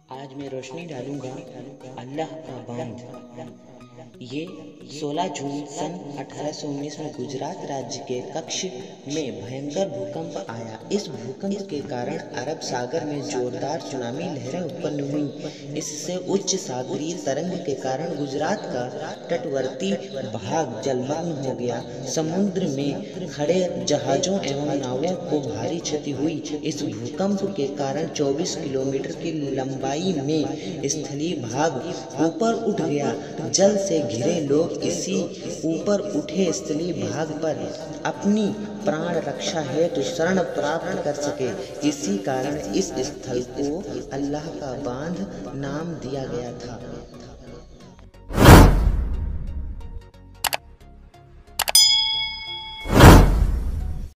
आज मैं रोशनी डालूंगा अल्लाह का बांध। ये 16 जून सन 1819 में गुजरात राज्य के कच्छ में भयंकर भूकंप आया। इस भूकंप के कारण अरब सागर में जोरदार सुनामी लहरें उत्पन्न हुई। इससे उच्च सागरीय तरंग के कारण गुजरात का तटवर्ती भाग जलमग्न हो गया। समुद्र में खड़े जहाजों एवं नावों को भारी क्षति हुई। इस भूकंप के कारण 24 किलोमीटर की लंबाई में स्थलीय भाग ऊपर उठ गया। जल से घिरे लोग इसी ऊपर उठे स्थलीय भाग पर अपनी प्राण रक्षा हेतु शरण प्राप्त कर सके। इसी कारण इस स्थल को अल्लाह का बांध नाम दिया गया था।